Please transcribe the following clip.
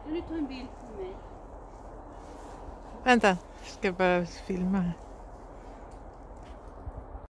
Kan du ta en bild på mig? Vänta, ska jag bara filma här.